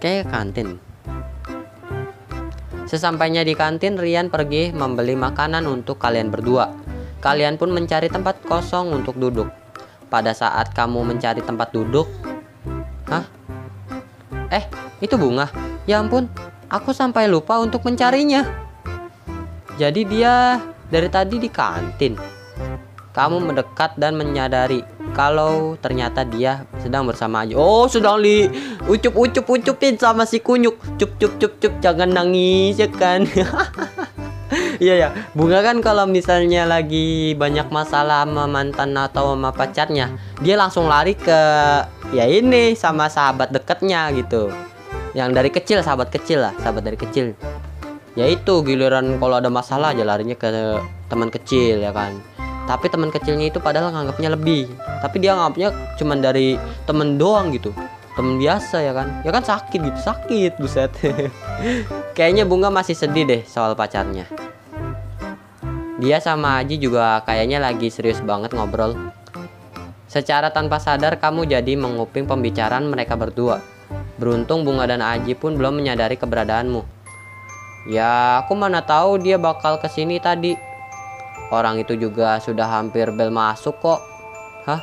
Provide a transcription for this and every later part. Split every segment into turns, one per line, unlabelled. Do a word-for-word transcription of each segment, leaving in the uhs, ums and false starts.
Kayak kantin. Sesampainya di kantin, Rian pergi membeli makanan untuk kalian berdua. Kalian pun mencari tempat kosong untuk duduk. Pada saat kamu mencari tempat duduk, hah? Eh, itu bunga. Ya ampun, aku sampai lupa untuk mencarinya. Jadi dia dari tadi di kantin. Kamu mendekat dan menyadari kalau ternyata dia sedang bersama Aji. Oh, sedang di ucup ucup ucupin sama si kunyuk. Cup cup cup cup, jangan nangis ya kan. Iya ya, bunga kan kalau misalnya lagi banyak masalah sama mantan atau sama pacarnya, dia langsung lari ke ya ini sama sahabat dekatnya gitu. Yang dari kecil, sahabat kecil lah, sahabat dari kecil. Ya itu giliran kalau ada masalah aja larinya ke teman kecil ya kan. Tapi teman kecilnya itu padahal nganggapnya lebih. Tapi dia nganggapnya cuman dari temen doang gitu. Temen biasa ya kan. Ya kan sakit gitu, sakit buset. Kayaknya bunga masih sedih deh soal pacarnya. Dia sama Aji juga kayaknya lagi serius banget ngobrol. Secara tanpa sadar kamu jadi menguping pembicaraan mereka berdua. Beruntung Bunga dan Aji pun belum menyadari keberadaanmu. Ya aku mana tahu dia bakal kesini tadi. Orang itu juga sudah hampir bel masuk kok. Hah?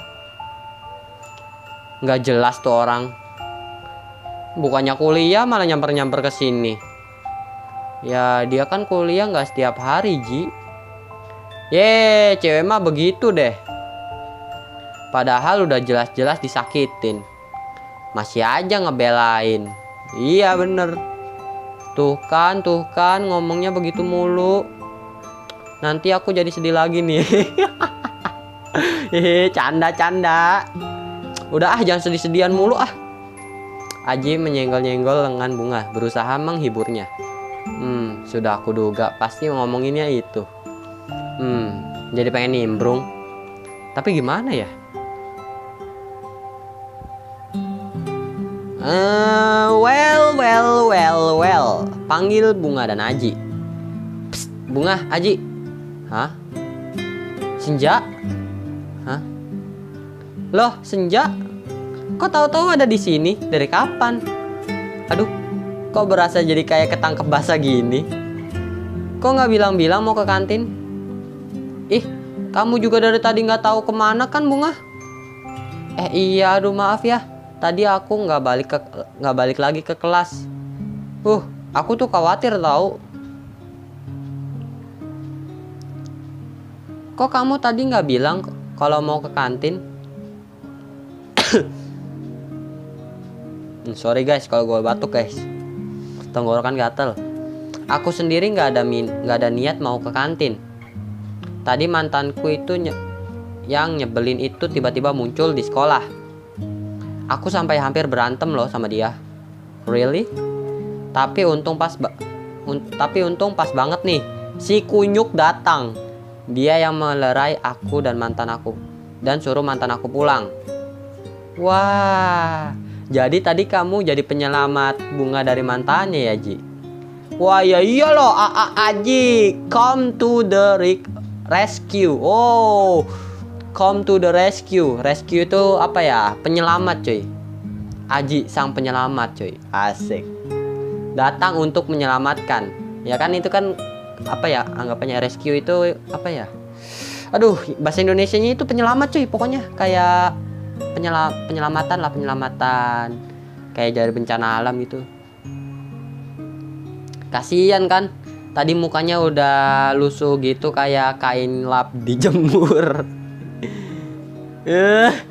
Nggak jelas tuh orang. Bukannya kuliah malah nyamper-nyamper ke sini. Ya dia kan kuliah nggak setiap hari Ji. Ye, cewek mah begitu deh. Padahal udah jelas-jelas disakitin, masih aja ngebelain. Iya bener. Tuh kan, tuh kan ngomongnya begitu mulu. Nanti aku jadi sedih lagi nih. Hehe, canda-canda. Udah ah, jangan sedih-sedihan mulu ah. Aji menyenggol-nyenggol lengan Bunga, berusaha menghiburnya. Hmm, sudah aku duga pasti ngomonginnya itu. Hmm, jadi pengen nimbrung. Tapi gimana ya? Uh, well, well, well, well. Panggil Bunga dan Aji. Psst, Bunga, Aji. Hah? Senja? Hah? Loh, Senja? Kok tahu-tahu ada di sini? Dari kapan? Aduh, kok berasa jadi kayak ketangkep basah gini? Kok nggak bilang-bilang mau ke kantin? Ih, kamu juga dari tadi nggak tahu kemana kan Bunga? Eh iya, aduh maaf ya. Tadi aku nggak balik ke nggak balik lagi ke kelas. Uh, aku tuh khawatir tahu. Kok kamu tadi nggak bilang kalau mau ke kantin? Sorry guys, kalau gue batuk guys. Tenggorokan gatel. Aku sendiri nggak ada min nggak ada niat mau ke kantin. Tadi mantanku itu nye yang nyebelin itu tiba-tiba muncul di sekolah. Aku sampai hampir berantem loh sama dia. Really? Tapi untung pas un tapi untung pas banget nih. Si kunyuk datang. Dia yang melerai aku dan mantan aku dan suruh mantan aku pulang. Wah, jadi tadi kamu jadi penyelamat Bunga dari mantannya ya, Ji? Wah, ya iya loh, A -A Aji, come to the rescue. Oh, come to the rescue. Rescue itu apa ya? Penyelamat, cuy. Aji sang penyelamat, cuy. Asik. Datang untuk menyelamatkan. Ya kan itu kan apa ya? Anggapannya rescue itu apa ya? Aduh, bahasa Indonesianya itu penyelamat, cuy. Pokoknya kayak penyela penyelamatan lah, penyelamatan. Kayak dari bencana alam gitu. Kasian kan? Tadi mukanya udah lusuh gitu kayak kain lap dijemur. Eh.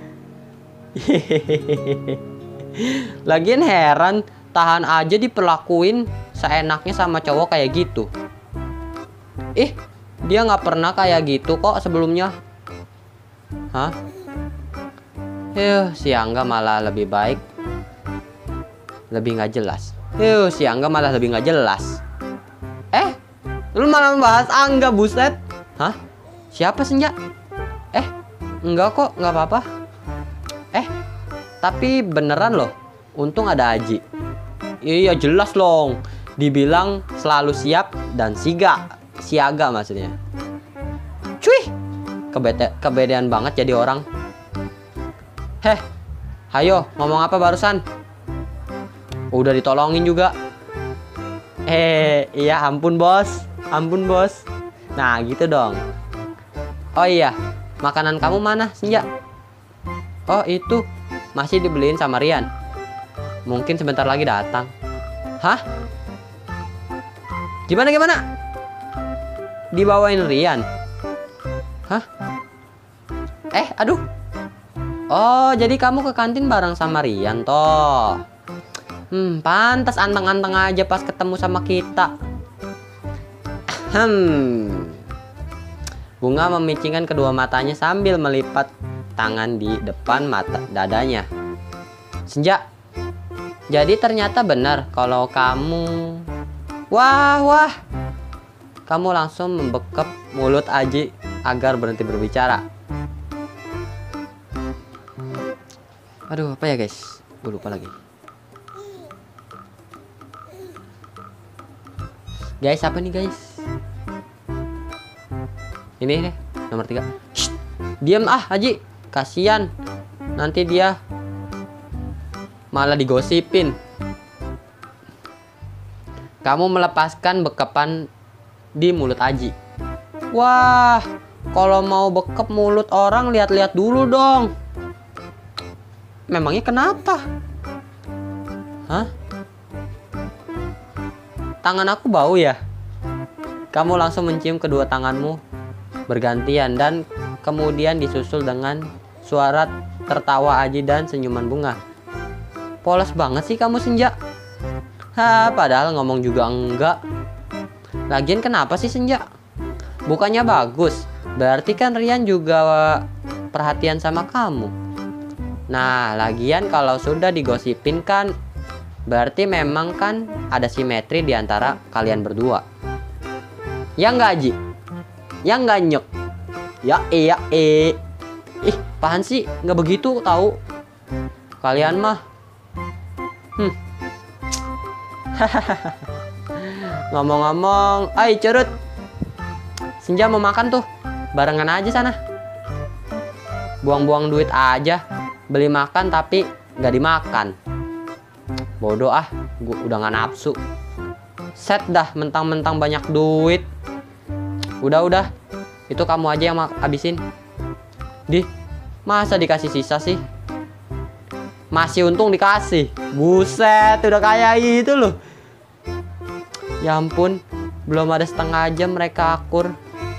Lagian heran, tahan aja diperlakuin seenaknya sama cowok kayak gitu. Ih, dia nggak pernah kayak gitu kok sebelumnya. Hah? Yuh, si Angga malah lebih baik. Lebih nggak jelas. Yuh, si Angga malah lebih nggak jelas. Eh, lu malah membahas Angga, buset. Hah? Siapa Senja? Eh, enggak kok, nggak apa-apa. Eh, tapi beneran loh. Untung ada Aji. Iya jelas loh. Dibilang selalu siap dan siga. Siaga maksudnya. Cuy, kebete kebedean banget jadi orang. Heh, hayo ngomong apa barusan? Udah ditolongin juga. Eh, iya ampun bos. Ampun bos. Nah gitu dong. Oh iya, makanan kamu mana Senja? Oh itu, masih dibeliin sama Rian. Mungkin sebentar lagi datang. Hah? Gimana gimana? Dibawain Rian? Hah? Eh, aduh. Oh, jadi kamu ke kantin bareng sama Rian toh. Hmm, pantas anteng-anteng aja pas ketemu sama kita. Hmm. Bunga memicingkan kedua matanya sambil melipat tangan di depan mata dadanya. Senja, jadi ternyata benar kalau kamu... Wah, wah. Kamu langsung membekap mulut Aji agar berhenti berbicara. Aduh, apa ya guys? Gue lupa lagi. Guys, apa nih guys? Ini nih, nomor tiga. Shh, diam ah, Haji. Kasian. Nanti dia malah digosipin. Kamu melepaskan bekapan di mulut Aji. Wah, kalau mau bekap mulut orang lihat-lihat dulu dong. Memangnya kenapa? Hah? Tangan aku bau ya? Kamu langsung mencium kedua tanganmu bergantian dan kemudian disusul dengan suara tertawa Aji dan senyuman Bunga. Polos banget sih kamu Senja. Hah, padahal ngomong juga enggak. Lagian kenapa sih Senja? Bukannya bagus? Berarti kan Rian juga perhatian sama kamu. Nah, lagian kalau sudah digosipin kan berarti memang kan ada simetri di antara kalian berdua. Ya enggak Aji? Ya enggak Nyok? Ya iya eh. Ih, apaan sih? Nggak begitu tahu. Kalian mah. Hmm. Ngomong-ngomong, ay curut. Senja mau makan tuh. Barengan aja sana. Buang-buang duit aja. Beli makan tapi nggak dimakan. Bodoh ah, gua udah nggak nafsu. Set dah, mentang-mentang banyak duit. Udah-udah, itu kamu aja yang habisin. Di, masa dikasih sisa sih? Masih untung dikasih. Buset, udah kayak itu loh. Ya ampun, belum ada setengah jam mereka akur.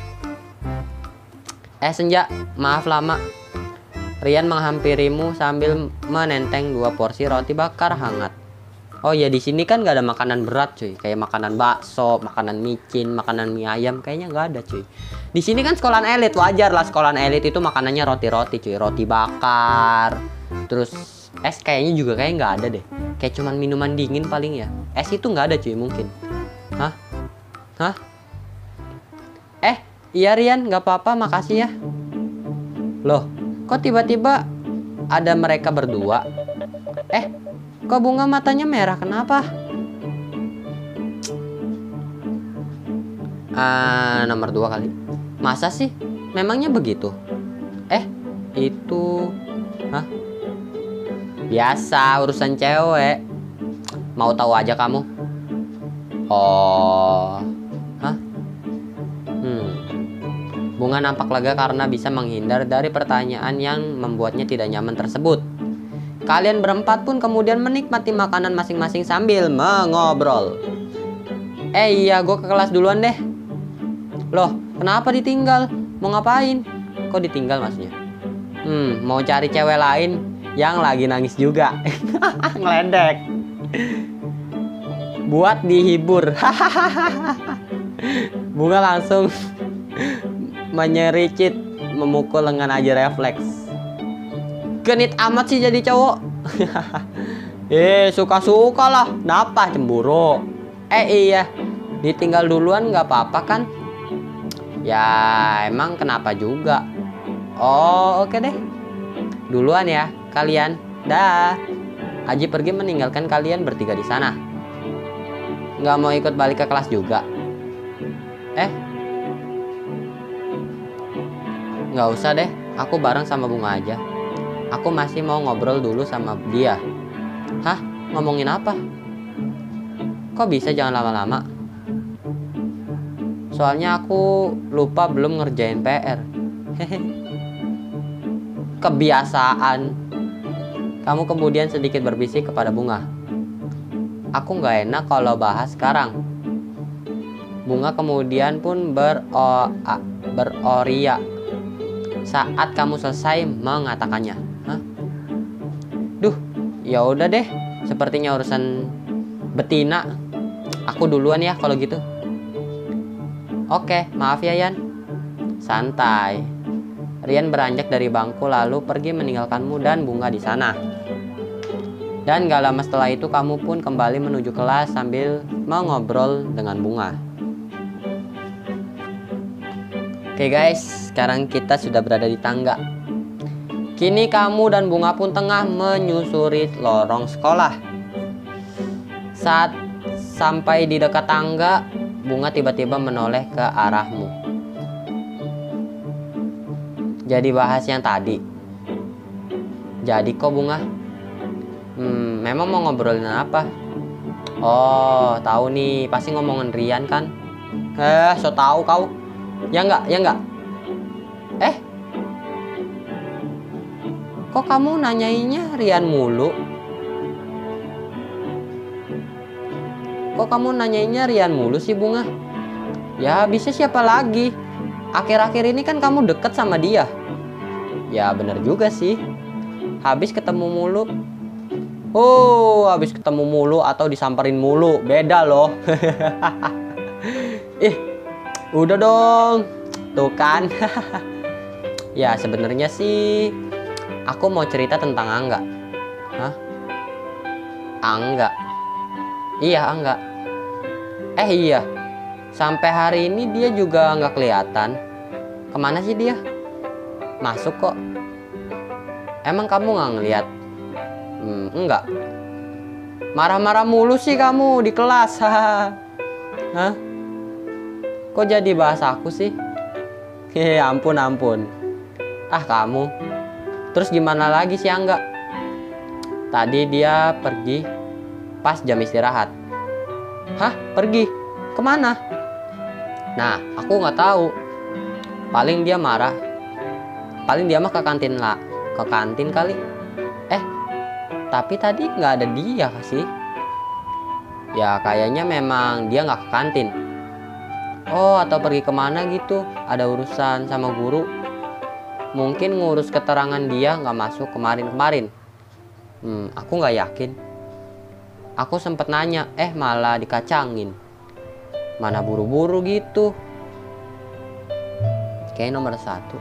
Eh Senja, maaf lama. Rian menghampirimu sambil menenteng dua porsi roti bakar hangat. Oh ya, di sini kan gak ada makanan berat cuy, kayak makanan bakso, makanan micin, makanan mie ayam, kayaknya nggak ada cuy. Di sini kan sekolahan elit, wajar lah sekolahan elit itu makanannya roti-roti cuy, roti bakar. Terus es kayaknya juga kayak nggak ada deh, kayak cuman minuman dingin paling ya. Es itu nggak ada cuy mungkin. Hah? Hah? Eh, iya Rian, nggak apa-apa, makasih ya. Loh, kok tiba-tiba ada mereka berdua? Eh, kok Bunga matanya merah, kenapa? Ah, nomor dua kali. Masa sih? Memangnya begitu? Eh, itu... Hah? Biasa, urusan cewek. Mau tahu aja kamu? Oh... Hah? Hmm. Bunga nampak lega karena bisa menghindar dari pertanyaan yang membuatnya tidak nyaman tersebut. Kalian berempat pun kemudian menikmati makanan masing-masing sambil mengobrol. Eh iya, gue ke kelas duluan deh. Loh, kenapa ditinggal? Mau ngapain? Kok ditinggal maksudnya? Hmm, mau cari cewek lain yang lagi nangis juga. Ngeledek. Buat dihibur. Bunga langsung menyericit memukul lengan Aji refleks. Genit amat sih jadi cowok. Eh, suka-suka lah. Kenapa cemburu? Eh iya, ditinggal duluan nggak apa-apa kan? Ya emang kenapa juga. Oh oke deh, duluan ya kalian. Dah. Aji pergi meninggalkan kalian bertiga di sana. Nggak mau ikut balik ke kelas juga? Eh, nggak usah deh, aku bareng sama Bunga aja. Aku masih mau ngobrol dulu sama dia. Hah? ngomongin apa? Kok bisa jangan lama-lama? Soalnya aku lupa belum ngerjain P R. Hehe. Kebiasaan. Kamu kemudian sedikit berbisik kepada Bunga. Aku nggak enak kalau bahas sekarang. Bunga kemudian pun bero beroria saat kamu selesai mengatakannya. Hah? Duh, ya udah deh. Sepertinya urusan betina. Aku duluan ya kalau gitu. Oke, maaf ya Yan. Santai. Rian beranjak dari bangku lalu pergi meninggalkanmu dan Bunga di sana. Dan gak lama setelah itu kamu pun kembali menuju kelas sambil mengobrol dengan Bunga. Oke guys, sekarang kita sudah berada di tangga. Kini kamu dan Bunga pun tengah menyusuri lorong sekolah. Saat sampai di dekat tangga, Bunga tiba-tiba menoleh ke arahmu. Jadi bahas yang tadi. Jadi kok Bunga? Hmm, memang mau ngobrolin apa? Oh, tahu nih, pasti ngomongin Rian kan? Eh, so tahu kau. Ya enggak, ya enggak. Eh, kok kamu nanyainnya Rian mulu? Kok kamu nanyainnya Rian mulu sih Bunga? Ya bisa siapa lagi? Akhir-akhir ini kan kamu deket sama dia. Ya bener juga sih. Habis ketemu mulu. Oh, habis ketemu mulu atau disamperin mulu, beda loh. Ih, udah dong. Tuh kan. Ya sebenarnya sih aku mau cerita tentang Angga. Hah? Angga? Iya Angga. Eh iya, sampai hari ini dia juga nggak kelihatan. Kemana sih dia? Masuk kok. Emang kamu nggak ngeliat? Hmm, enggak. Marah-marah mulu sih kamu di kelas. Hah? Kok jadi bahas aku sih? Hehe, ampun ampun. Ah kamu. Terus gimana lagi sih Angga? Tadi dia pergi pas jam istirahat. Hah? Pergi? Kemana? Nah, aku nggak tahu. Paling dia marah. Paling dia mah ke kantin lah. Ke kantin kali. Eh, tapi tadi nggak ada dia sih. Ya kayaknya memang dia nggak ke kantin. Oh, atau pergi kemana gitu. Ada urusan sama guru. Mungkin ngurus keterangan dia nggak masuk kemarin-kemarin. Hmm, aku nggak yakin. Aku sempet nanya, eh malah dikacangin. Mana buru-buru gitu. Kayak nomor satu.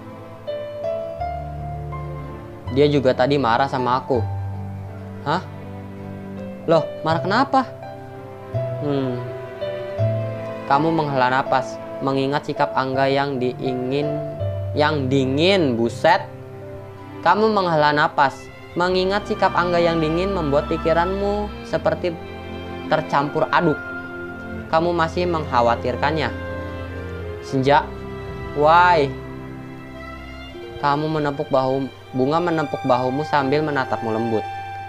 Dia juga tadi marah sama aku. Hah? Loh, marah kenapa? Hmm. Kamu menghela napas, mengingat sikap Angga yang diingin, yang dingin, buset. Kamu menghela napas, mengingat sikap Angga yang dingin membuat pikiranmu seperti tercampur aduk. Kamu masih mengkhawatirkannya. Senja, why? Kamu menepuk bahu, Bunga menepuk bahumu sambil menatapmu lembut.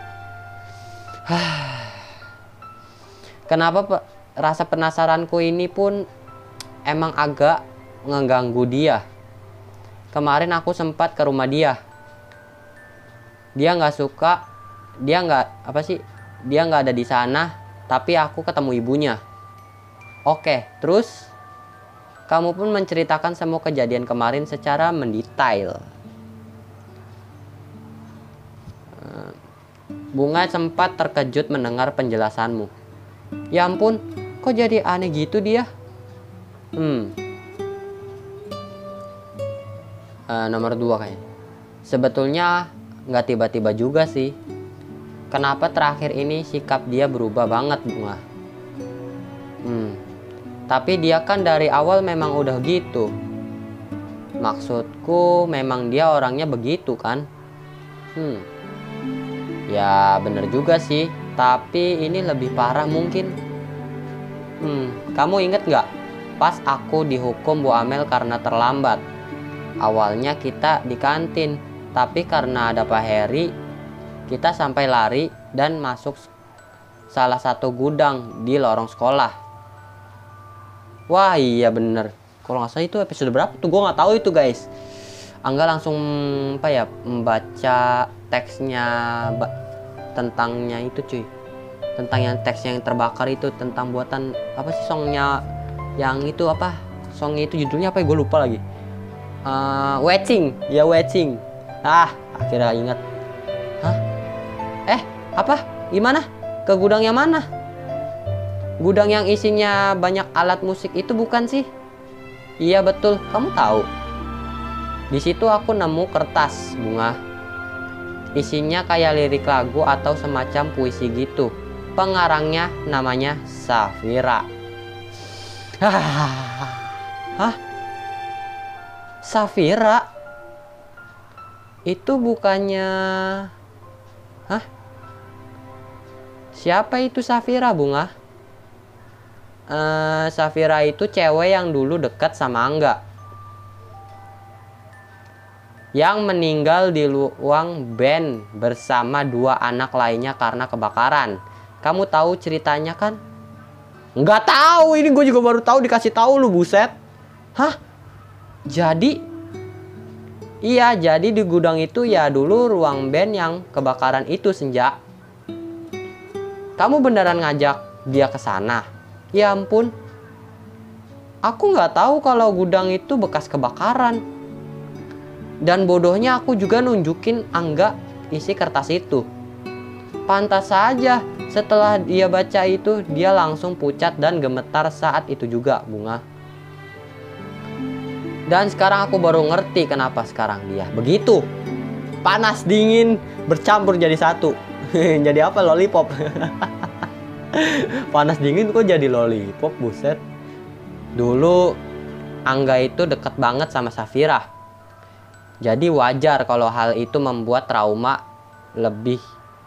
Kenapa Pak? Rasa penasaranku ini pun emang agak ngeganggu dia. Kemarin aku sempat ke rumah dia. Dia nggak suka, dia nggak apa sih? Dia nggak ada di sana, tapi aku ketemu ibunya. Oke, terus kamu pun menceritakan semua kejadian kemarin secara mendetail. Bunga sempat terkejut mendengar penjelasanmu. Ya ampun, kok jadi aneh gitu dia? Hmm. Uh, nomor dua kayaknya. Sebetulnya nggak tiba-tiba juga sih. Kenapa terakhir ini sikap dia berubah banget, Bunga? Hmm. Tapi dia kan dari awal memang udah gitu. Maksudku memang dia orangnya begitu kan? Hmm. Ya bener juga sih. Tapi ini lebih parah mungkin. Hmm, kamu inget nggak? Pas aku dihukum Bu Amel karena terlambat. Awalnya kita di kantin, tapi karena ada Pak Heri, kita sampai lari dan masuk salah satu gudang di lorong sekolah. Wah iya bener. Kalau nggak salah itu episode berapa tuh? Gue nggak tahu itu guys. Angga langsung apa ya membaca teksnya tentangnya itu cuy. Tentang yang teks yang terbakar itu, tentang buatan apa sih songnya yang itu apa? Songnya itu judulnya apa ya? Gue lupa lagi. Uh, Wetching, ya Wetching. Ah, akhirnya ingat. Hah? Eh, apa? Gimana? Ke gudang yang mana? Gudang yang isinya banyak alat musik itu bukan sih? Iya betul, kamu tahu. Di situ aku nemu kertas bunga. Isinya kayak lirik lagu atau semacam puisi gitu. Pengarangnya namanya Safira. Hah? Safira? Itu bukannya... Hah? Siapa itu Safira bunga? Uh, Safira itu cewek yang dulu dekat sama Angga, yang meninggal di ruang band bersama dua anak lainnya karena kebakaran. Kamu tahu ceritanya kan? Nggak tahu, ini gue juga baru tahu, dikasih tahu lu, buset. Hah? Jadi iya, jadi di gudang itu ya dulu ruang band yang kebakaran itu Senja. Kamu beneran ngajak dia ke sana? Ya ampun, aku nggak tahu kalau gudang itu bekas kebakaran. Dan bodohnya aku juga nunjukin Angga isi kertas itu. Pantas saja setelah dia baca itu, dia langsung pucat dan gemetar saat itu juga bunga. Dan sekarang aku baru ngerti kenapa sekarang dia begitu. Panas dingin bercampur jadi satu. Jadi apa? Lollipop. Panas dingin kok jadi lollipop, buset. Dulu Angga itu deket banget sama Safira. Jadi wajar kalau hal itu membuat trauma lebih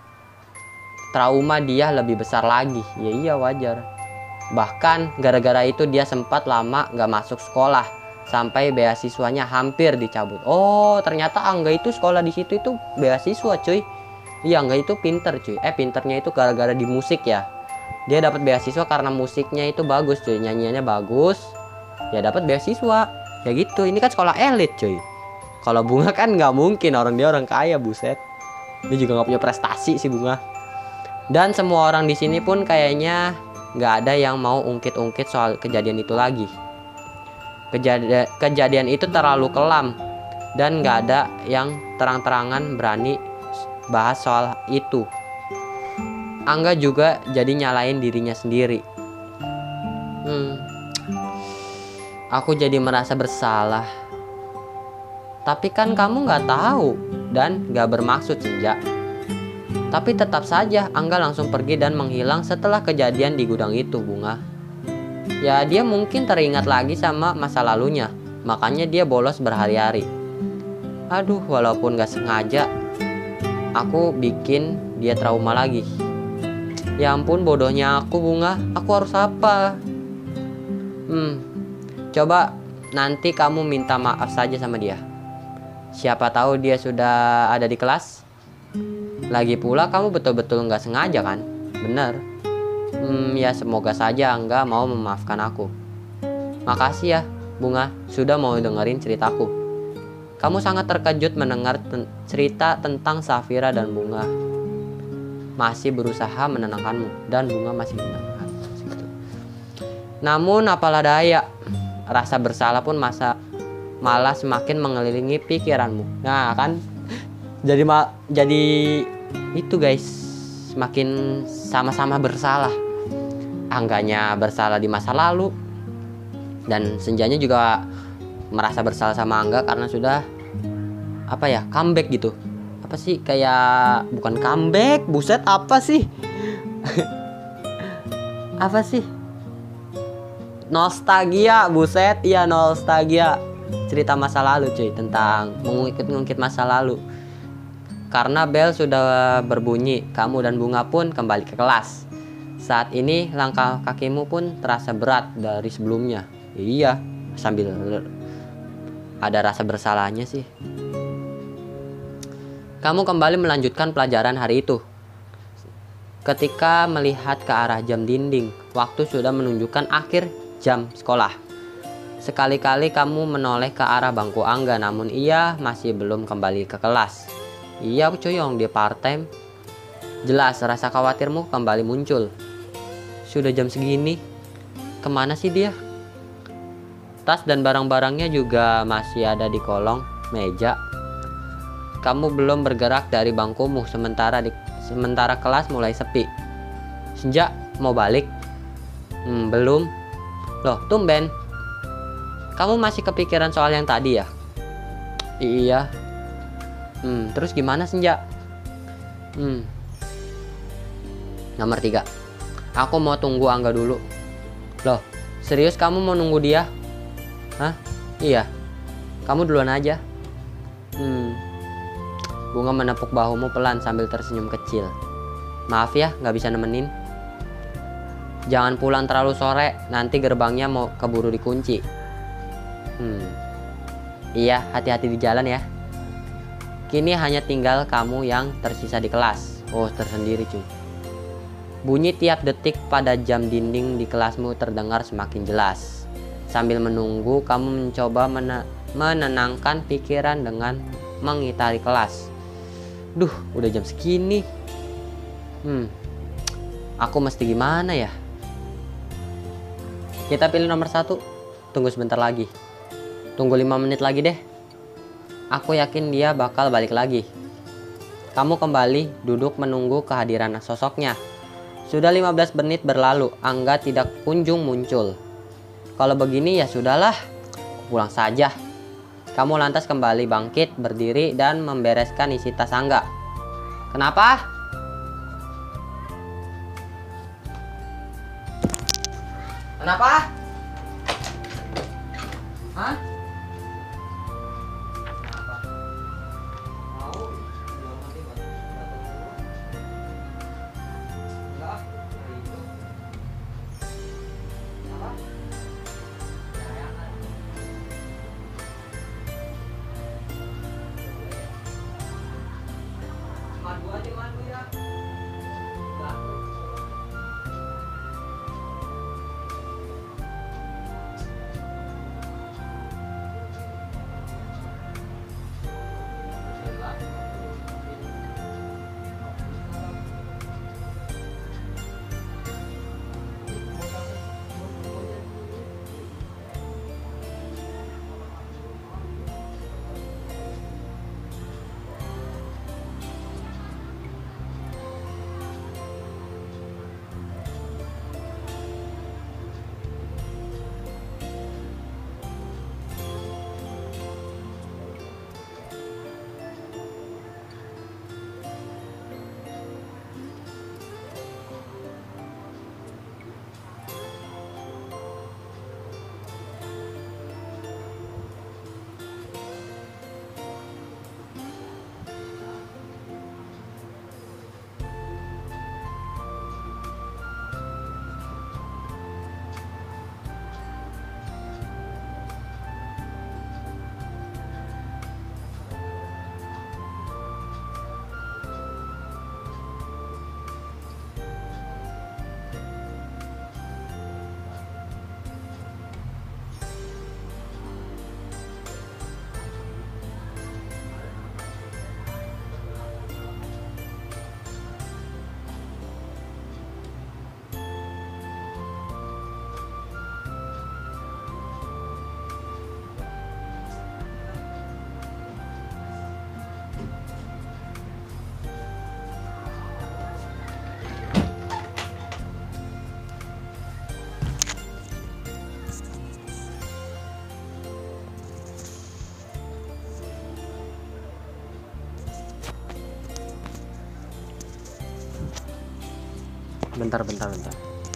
trauma dia lebih besar lagi. Ya iya wajar. Bahkan gara-gara itu dia sempat lama gak masuk sekolah sampai beasiswanya hampir dicabut. Oh ternyata Angga itu sekolah di situ itu beasiswa cuy. Iya Angga itu pinter cuy. Eh pinternya itu gara-gara di musik ya. Dia dapat beasiswa karena musiknya itu bagus cuy, nyanyiannya bagus. Ya dapat beasiswa. Ya gitu. Ini kan sekolah elit cuy. Kalau Bunga kan nggak mungkin, orang dia orang kaya, buset. Dia juga nggak punya prestasi sih Bunga. Dan semua orang di sini pun kayaknya nggak ada yang mau ungkit-ungkit soal kejadian itu lagi. Kejadian kejadian itu terlalu kelam dan nggak ada yang terang-terangan berani bahas soal itu. Angga juga jadi nyalain dirinya sendiri. Hmm, aku jadi merasa bersalah. Tapi kan kamu nggak tahu dan nggak bermaksud Senja. Tapi tetap saja Angga langsung pergi dan menghilang setelah kejadian di gudang itu Bunga. Ya dia mungkin teringat lagi sama masa lalunya, makanya dia bolos berhari-hari. Aduh, walaupun nggak sengaja, aku bikin dia trauma lagi. Ya ampun bodohnya aku Bunga, aku harus apa? Hmm, coba nanti kamu minta maaf saja sama dia. Siapa tahu dia sudah ada di kelas. Lagi pula kamu betul-betul nggak sengaja kan? Bener. Hmm, ya semoga saja Angga mau memaafkan aku. Makasih ya Bunga, sudah mau dengerin ceritaku. Kamu sangat terkejut mendengar ten cerita tentang Safira dan Bunga masih berusaha menenangkanmu, dan Bunga masih menenangkan. Namun apalah daya, rasa bersalah pun masa malah semakin mengelilingi pikiranmu. Nah kan, jadi ma jadi itu guys, semakin sama-sama bersalah. Angganya bersalah di masa lalu, dan Senjanya juga merasa bersalah sama Angga karena sudah apa ya, comeback gitu. Apa sih, kayak bukan comeback, buset apa sih? Apa sih? Nostalgia, buset, iya nostalgia. Cerita masa lalu cuy, tentang mengungkit-ungkit masa lalu. Karena bel sudah berbunyi, kamu dan Bunga pun kembali ke kelas. Saat ini langkah kakimu pun terasa berat dari sebelumnya. Iya, sambil ada rasa bersalahnya sih. Kamu kembali melanjutkan pelajaran hari itu. Ketika melihat ke arah jam dinding, waktu sudah menunjukkan akhir jam sekolah. Sekali-kali kamu menoleh ke arah bangku Angga, namun ia masih belum kembali ke kelas. Iya Cuyong, dia part time. Jelas rasa khawatirmu kembali muncul. Sudah jam segini, kemana sih dia? Tas dan barang-barangnya juga masih ada di kolong meja. Kamu belum bergerak dari bangkumu sementara di, sementara kelas mulai sepi. Senja, mau balik? Hmm, belum. Loh, tumben. Kamu masih kepikiran soal yang tadi ya? Iya. Hmm, terus gimana Senja? Hmm. Nomor tiga. Aku mau tunggu Angga dulu. Loh, serius kamu mau nunggu dia? Hah? Iya. Kamu duluan aja. Hmm. Bunga menepuk bahumu pelan sambil tersenyum kecil. Maaf ya, nggak bisa nemenin. Jangan pulang terlalu sore, nanti gerbangnya mau keburu dikunci. Hmm. Iya, hati-hati di jalan ya. Kini hanya tinggal kamu yang tersisa di kelas. Oh, tersendiri cuy. Bunyi tiap detik pada jam dinding di kelasmu terdengar semakin jelas. Sambil menunggu, kamu mencoba mena menenangkan pikiran dengan mengitari kelas. Duh, udah jam segini. Hmm. Aku mesti gimana ya? Kita pilih nomor satu. Tunggu sebentar lagi. Tunggu lima menit lagi deh. Aku yakin dia bakal balik lagi. Kamu kembali duduk menunggu kehadiran sosoknya. Sudah lima belas menit berlalu, Angga tidak kunjung muncul. Kalau begini ya sudahlah, pulang saja. Kamu lantas kembali bangkit, berdiri dan membereskan isi tas Angga. Kenapa? Kenapa? Hah? Bentar, bentar, bentar.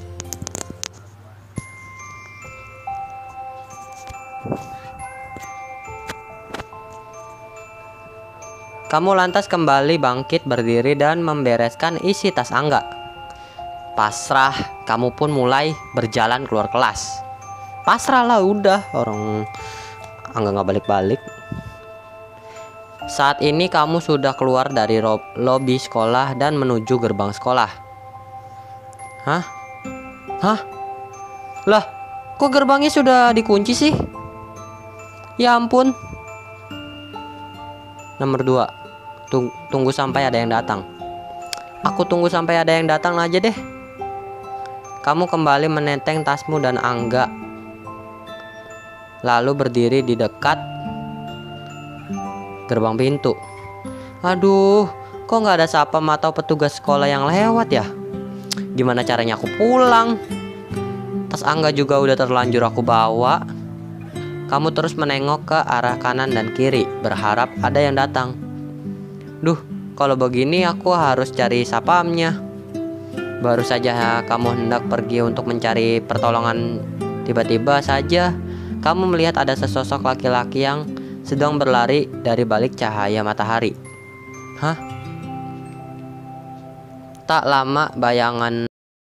Kamu lantas kembali bangkit, berdiri dan membereskan isi tas Angga. Pasrah, kamu pun mulai berjalan keluar kelas. Pasrah lah udah, orang Angga nggak balik-balik. Saat ini kamu sudah keluar dari lobi sekolah dan menuju gerbang sekolah. Hah? Hah? Lah, kok gerbangnya sudah dikunci sih? Ya ampun. Nomor dua, tung tunggu sampai ada yang datang. Aku tunggu sampai ada yang datang aja deh. Kamu kembali menenteng tasmu dan Angga, lalu berdiri di dekat gerbang pintu. Aduh, kok nggak ada satpam atau petugas sekolah yang lewat ya? Gimana caranya aku pulang? Tas Angga juga udah terlanjur aku bawa. Kamu terus menengok ke arah kanan dan kiri, berharap ada yang datang. Duh, kalau begini aku harus cari satpamnya. Baru saja kamu hendak pergi untuk mencari pertolongan, tiba-tiba saja kamu melihat ada sesosok laki-laki yang sedang berlari dari balik cahaya matahari. Hah? Tak lama bayangan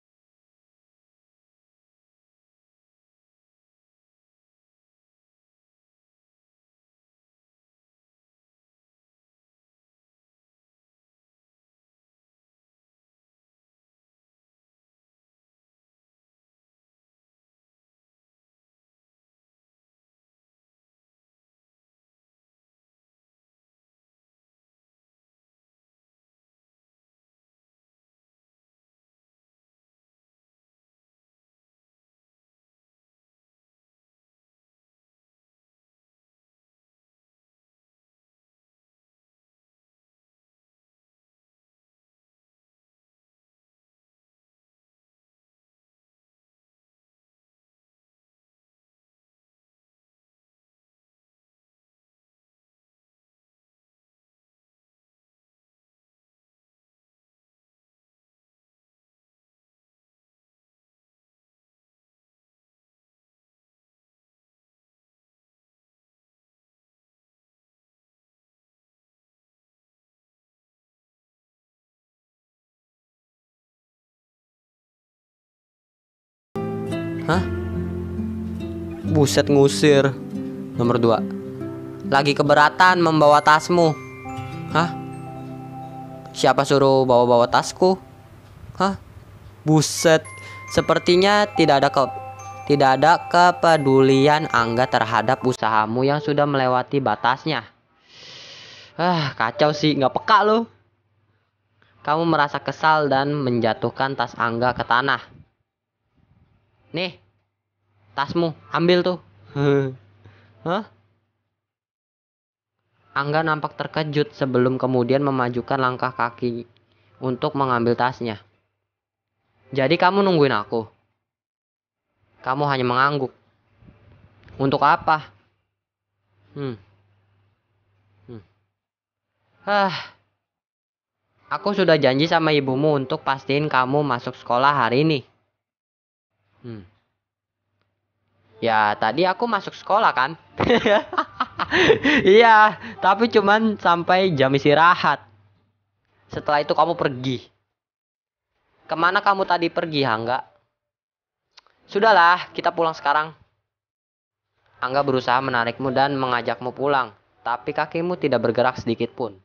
Hah? Buset, ngusir. Nomor dua, lagi keberatan membawa tasmu. Hah? Siapa suruh bawa-bawa tasku? Hah? Buset. Sepertinya tidak ada ke tidak ada kepedulian Angga terhadap usahamu yang sudah melewati batasnya. Ah, kacau sih, nggak peka lo. Kamu merasa kesal dan menjatuhkan tas Angga ke tanah. Nih, tasmu, ambil tuh. Hah? Angga nampak terkejut sebelum kemudian memajukan langkah kaki untuk mengambil tasnya. Jadi kamu nungguin aku? Kamu hanya mengangguk. Untuk apa? Hmm. Hmm. Hah. Aku sudah janji sama ibumu untuk pastiin kamu masuk sekolah hari ini. Hmm. Ya, tadi aku masuk sekolah kan? Iya, tapi cuman sampai jam istirahat. Setelah itu kamu pergi. Kemana kamu tadi pergi, Angga? Sudahlah, kita pulang sekarang. Angga berusaha menarikmu dan mengajakmu pulang, tapi kakimu tidak bergerak sedikit pun.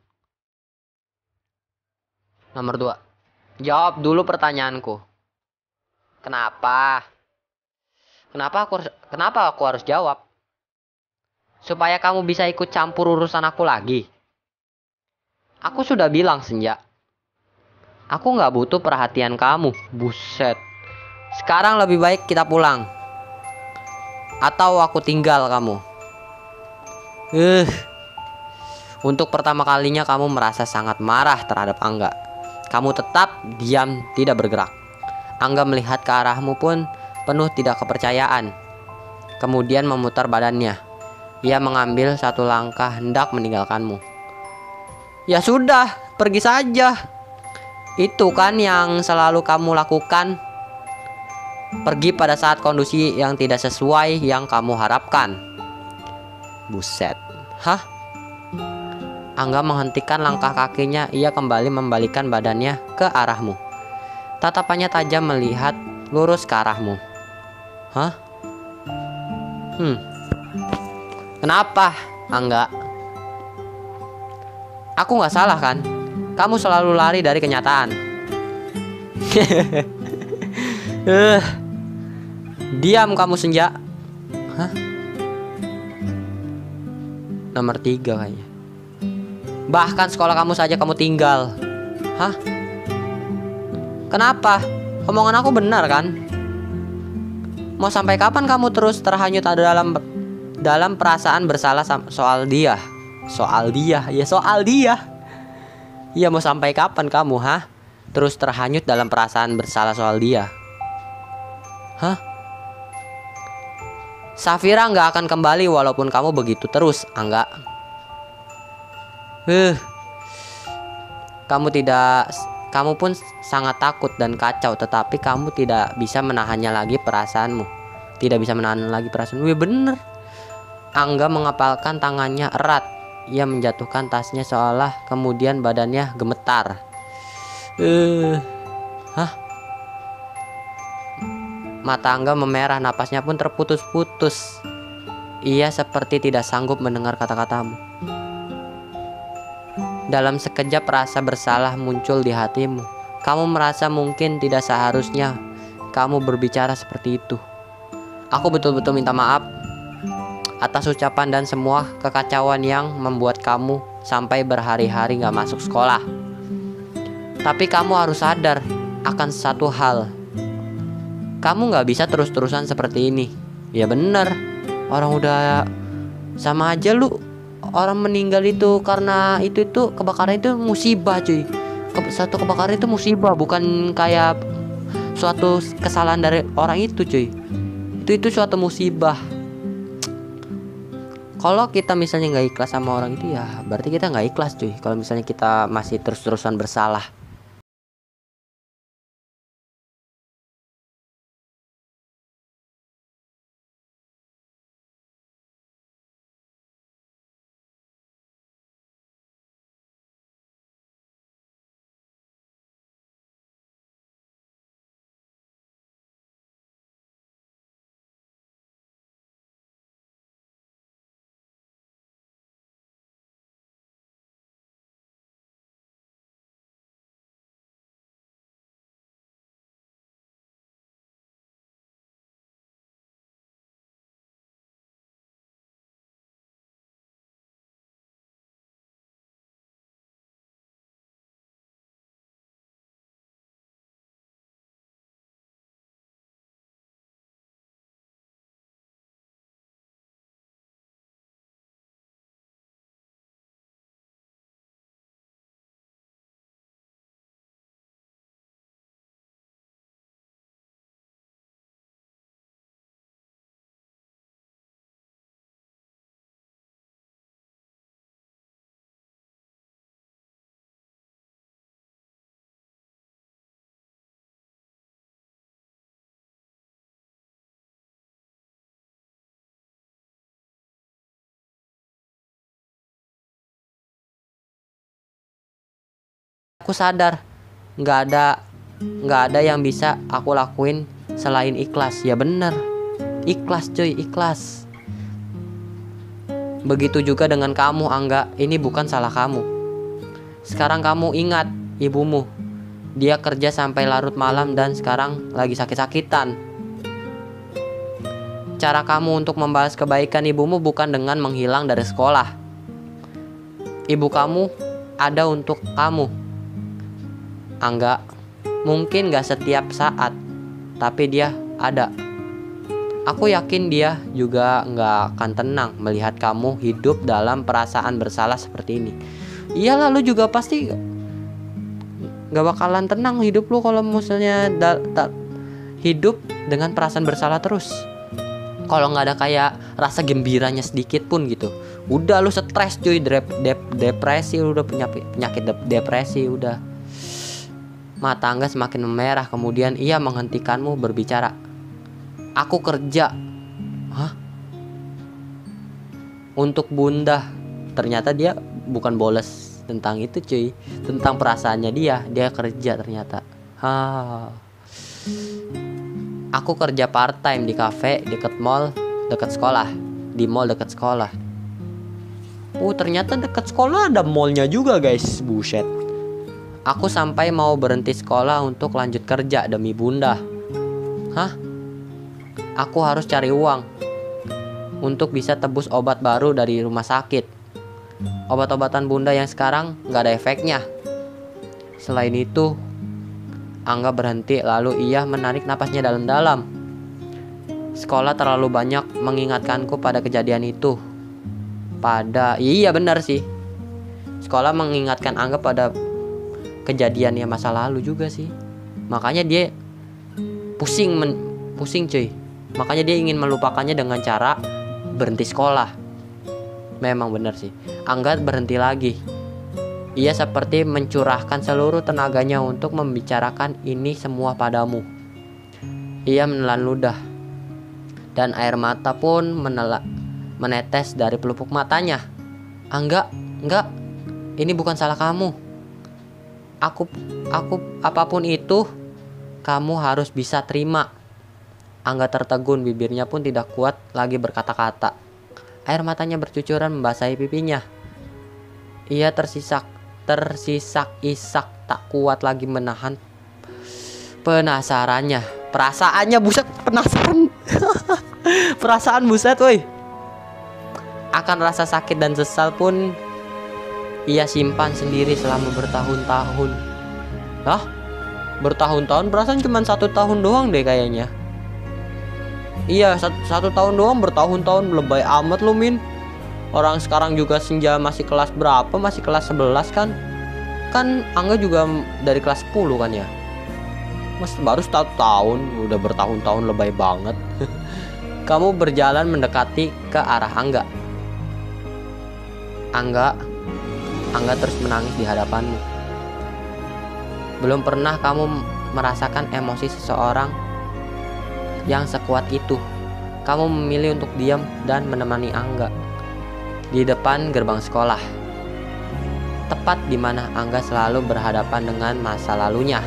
Nomor dua. Jawab dulu pertanyaanku. Kenapa? Kenapa aku kenapa aku harus jawab? Supaya kamu bisa ikut campur urusan aku lagi. Aku sudah bilang, Senja. Aku nggak butuh perhatian kamu. Buset. Sekarang lebih baik kita pulang. Atau aku tinggal kamu. Uh. Untuk pertama kalinya kamu merasa sangat marah terhadap Angga. Kamu tetap diam, tidak bergerak. Angga melihat ke arahmu pun penuh tidak kepercayaan. Kemudian memutar badannya. Ia mengambil satu langkah hendak meninggalkanmu. Ya sudah, pergi saja. Itu kan yang selalu kamu lakukan. Pergi pada saat kondisi yang tidak sesuai yang kamu harapkan. Buset. Hah? Angga menghentikan langkah kakinya. Ia kembali membalikkan badannya ke arahmu. Tatapannya tajam melihat lurus ke arahmu. Hah? Hmm. Kenapa, Angga? Aku nggak salah kan? Kamu selalu lari dari kenyataan. Eh, diam kamu Senja. Hah? Nomor tiga kayaknya. Bahkan sekolah kamu saja kamu tinggal. Hah? Kenapa? Omongan aku benar kan? Mau sampai kapan kamu terus terhanyut dalam dalam perasaan bersalah soal dia? Soal dia, ya soal dia. Ya mau sampai kapan kamu, hah? Terus terhanyut dalam perasaan bersalah soal dia? Hah? Safira nggak akan kembali walaupun kamu begitu terus, Angga. Huh. Kamu tidak, kamu pun sangat takut dan kacau, tetapi kamu tidak bisa menahannya lagi perasaanmu. Tidak bisa menahan lagi perasaanmu. Wih, bener. Angga mengepalkan tangannya erat. Ia menjatuhkan tasnya seolah kemudian badannya gemetar. Uh, hah? Mata Angga memerah, napasnya pun terputus-putus. Ia seperti tidak sanggup mendengar kata-katamu. Dalam sekejap rasa bersalah muncul di hatimu. Kamu merasa mungkin tidak seharusnya kamu berbicara seperti itu. Aku betul-betul minta maaf atas ucapan dan semua kekacauan yang membuat kamu sampai berhari-hari gak masuk sekolah. Tapi kamu harus sadar akan satu hal. Kamu gak bisa terus-terusan seperti ini. Ya bener, orang udah sama aja lu. Orang meninggal itu karena itu itu kebakaran itu musibah cuy. Ke, satu kebakaran itu musibah, bukan kayak suatu kesalahan dari orang itu cuy. Itu itu suatu musibah. Kalau kita misalnya nggak ikhlas sama orang itu, ya berarti kita nggak ikhlas cuy. Kalau misalnya kita masih terus-terusan bersalah. Aku sadar nggak ada nggak ada yang bisa aku lakuin selain ikhlas. Ya bener, ikhlas cuy, ikhlas. Begitu juga dengan kamu Angga. Ini bukan salah kamu. Sekarang kamu ingat ibumu. Dia kerja sampai larut malam dan sekarang lagi sakit-sakitan. Cara kamu untuk membalas kebaikan ibumu bukan dengan menghilang dari sekolah. Ibu kamu ada untuk kamu, Angga. Mungkin gak setiap saat, tapi dia ada. Aku yakin dia juga gak akan tenang melihat kamu hidup dalam perasaan bersalah seperti ini. Iyalah, lu juga pasti gak bakalan tenang hidup lu kalau misalnya da- da- hidup dengan perasaan bersalah terus. Kalau gak ada kayak rasa gembiranya sedikit pun gitu, udah lu stres cuy, dep- dep- depresi, udah penyakit, penyakit de- depresi udah. Mata Angga semakin memerah, kemudian ia menghentikanmu berbicara. Aku kerja. Hah? Untuk Bunda. Ternyata dia bukan boles tentang itu cuy, tentang perasaannya dia. Dia kerja ternyata. Ha. Aku kerja part time di kafe dekat mall dekat sekolah. Di mall dekat sekolah. Oh, ternyata dekat sekolah ada mallnya juga guys. Buset. Aku sampai mau berhenti sekolah untuk lanjut kerja demi Bunda. Hah? Aku harus cari uang untuk bisa tebus obat baru dari rumah sakit. Obat-obatan bunda yang sekarang gak ada efeknya. Selain itu, Angga berhenti lalu ia menarik napasnya dalam-dalam. Sekolah terlalu banyak mengingatkanku pada kejadian itu. Pada, iya benar sih. Sekolah mengingatkan Angga pada kejadian yang masa lalu juga sih. Makanya dia pusing, men, pusing cuy. Makanya dia ingin melupakannya dengan cara berhenti sekolah. Memang benar sih. Angga berhenti lagi. Ia seperti mencurahkan seluruh tenaganya untuk membicarakan ini semua padamu. Ia menelan ludah, dan air mata pun menela, menetes dari pelupuk matanya. Angga, enggak, ini bukan salah kamu. Aku, aku, apapun itu, kamu harus bisa terima. Angga tertegun, bibirnya pun tidak kuat lagi berkata-kata. Air matanya bercucuran membasahi pipinya. Ia tersisak, tersisak-isak tak kuat lagi menahan penasarannya. Perasaannya buset, penasaran. Perasaan buset, woi. Akan rasa sakit dan sesal pun ia simpan sendiri selama bertahun-tahun. Hah? Bertahun-tahun? Perasaan cuma satu tahun doang deh kayaknya. Iya, satu, satu tahun doang, bertahun-tahun, lebay amat lu Min. Orang sekarang juga senja masih kelas berapa? Masih kelas sebelas kan? Kan Angga juga dari kelas sepuluh kan ya? Mas baru satu tahun, udah bertahun-tahun, lebay banget. Kamu berjalan mendekati ke arah Angga. Angga, Angga terus menangis di hadapanmu. Belum pernah kamu merasakan emosi seseorang yang sekuat itu. Kamu memilih untuk diam dan menemani Angga di depan gerbang sekolah, tepat di mana Angga selalu berhadapan dengan masa lalunya.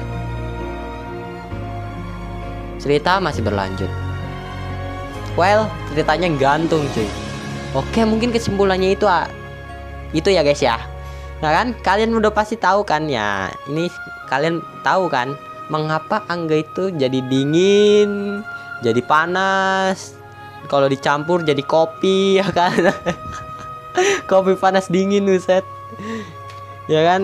Cerita masih berlanjut. Well, ceritanya gantung cuy. Oke, mungkin kesimpulannya itu itu ya guys ya. Nah kan, kalian udah pasti tahu kan ya. Ini kalian tahu kan mengapa Angga itu jadi dingin, jadi panas, kalau dicampur jadi kopi ya kan. Kopi panas dingin buset. Ya kan?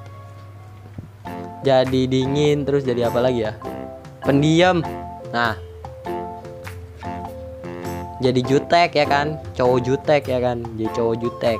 Jadi dingin terus jadi apa lagi ya? Pendiam. Nah. Jadi jutek ya kan? Cowok jutek ya kan? Jadi cowok jutek.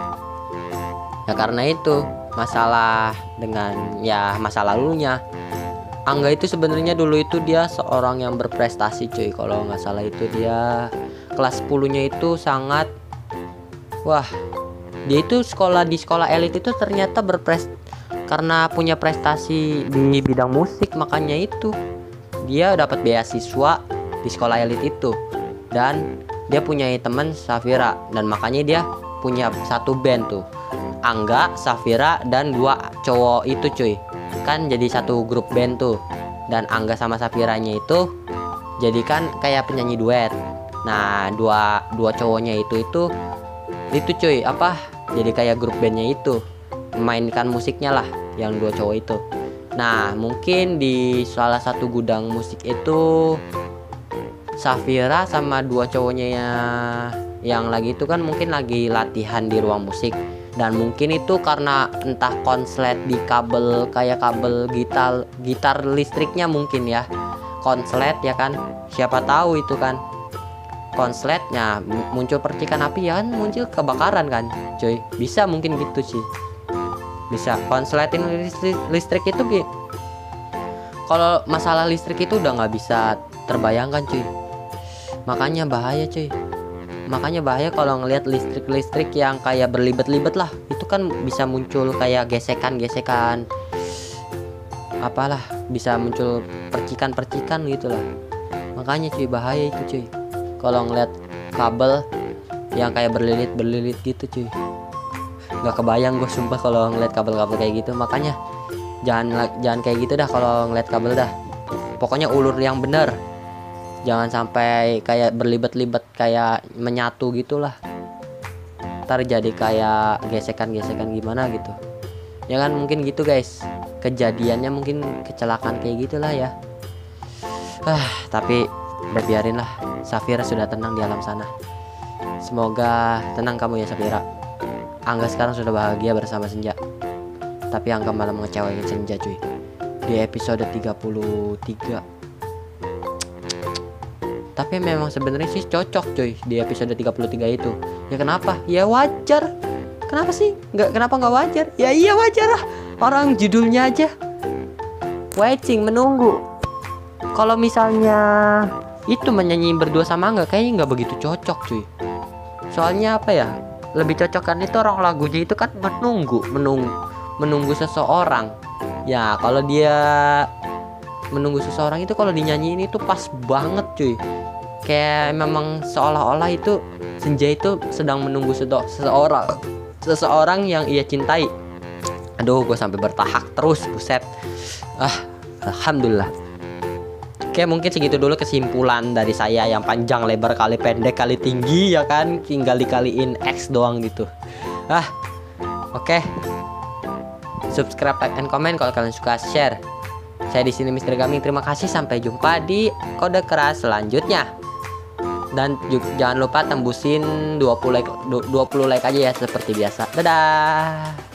Ya karena itu masalah dengan ya masa lalunya. Angga itu sebenarnya dulu itu dia seorang yang berprestasi cuy. Kalau nggak salah itu dia kelas sepuluh-nya itu sangat, wah, dia itu sekolah di sekolah elit itu ternyata berprestasi karena punya prestasi di bidang musik. Makanya itu dia dapat beasiswa di sekolah elit itu. Dan dia punya teman Safira, dan makanya dia punya satu band tuh, Angga, Safira, dan dua cowok itu cuy. Kan jadi satu grup band tuh. Dan Angga sama Safiranya itu jadikan kayak penyanyi duet. Nah dua dua cowoknya itu itu itu cuy apa jadi kayak grup bandnya itu, memainkan musiknya lah yang dua cowok itu. Nah mungkin di salah satu gudang musik itu Safira sama dua cowoknya ya, yang lagi itu kan mungkin lagi latihan di ruang musik. Dan mungkin itu karena entah konslet di kabel kayak kabel gitar gitar listriknya mungkin ya, konslet ya kan, siapa tahu itu kan konsletnya muncul percikan api ya kan, muncul kebakaran kan cuy, bisa mungkin gitu sih, bisa konsletin listrik, listrik itu gitu. Kalau masalah listrik itu udah nggak bisa terbayangkan cuy, makanya bahaya cuy. Makanya bahaya kalau ngelihat listrik-listrik yang kayak berlibat-libat lah. Itu kan bisa muncul kayak gesekan-gesekan, apalah, bisa muncul percikan-percikan gitu lah. Makanya cuy bahaya itu cuy. Kalau ngelihat kabel yang kayak berlilit-berlilit gitu cuy. Gak kebayang gue sumpah kalau ngelihat kabel-kabel kayak gitu. Makanya jangan jangan kayak gitu dah kalau ngelihat kabel dah. Pokoknya ulur yang bener. Jangan sampai kayak berlibat-libat kayak menyatu gitulah. Ntar jadi kayak gesekan-gesekan gimana gitu. Ya kan mungkin gitu guys. Kejadiannya mungkin kecelakaan kayak gitulah ya. Ah, tapi udah biarin lah. Safira sudah tenang di alam sana. Semoga tenang kamu ya Safira. Angga sekarang sudah bahagia bersama Senja. Tapi Angga malah mengecewakan Senja cuy. Di episode tiga puluh tiga. Tapi memang sebenarnya sih cocok cuy di episode tiga puluh tiga itu. Ya kenapa? Ya wajar. Kenapa sih? Nggak, kenapa nggak wajar? Ya iya wajar lah. Orang judulnya aja waiting, menunggu. Kalau misalnya itu menyanyi berdua sama Angga, kayaknya nggak begitu cocok cuy. Soalnya apa ya? Lebih cocok kan itu orang lagunya itu kan menunggu, menunggu, menunggu seseorang. Ya kalau dia menunggu seseorang itu kalau dinyanyiin itu pas banget cuy. Kayak memang seolah-olah itu Senja itu sedang menunggu seseorang, seseorang yang ia cintai. Aduh, gue sampai bertahak terus, buset. Ah, alhamdulillah. Oke, mungkin segitu dulu kesimpulan dari saya yang panjang lebar kali pendek kali tinggi ya kan, tinggal dikaliin X doang gitu. Ah, oke. Subscribe, like, and comment kalau kalian suka, share. Saya di sini Mister Gaming. Terima kasih, sampai jumpa di kode keras selanjutnya. Dan juga, jangan lupa tembusin dua puluh like, dua puluh like aja ya seperti biasa. Dadah.